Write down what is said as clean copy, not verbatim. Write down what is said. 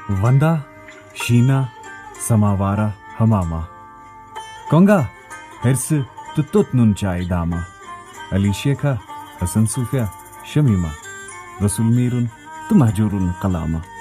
Vanda, Sheena, Samavara, Hamama. Konga, Herse, Tutut Nun Chai Dama. Alicia Ka, Hasan Sufia, Shamima. Rasul Mirun, Tumahjurun Kalama.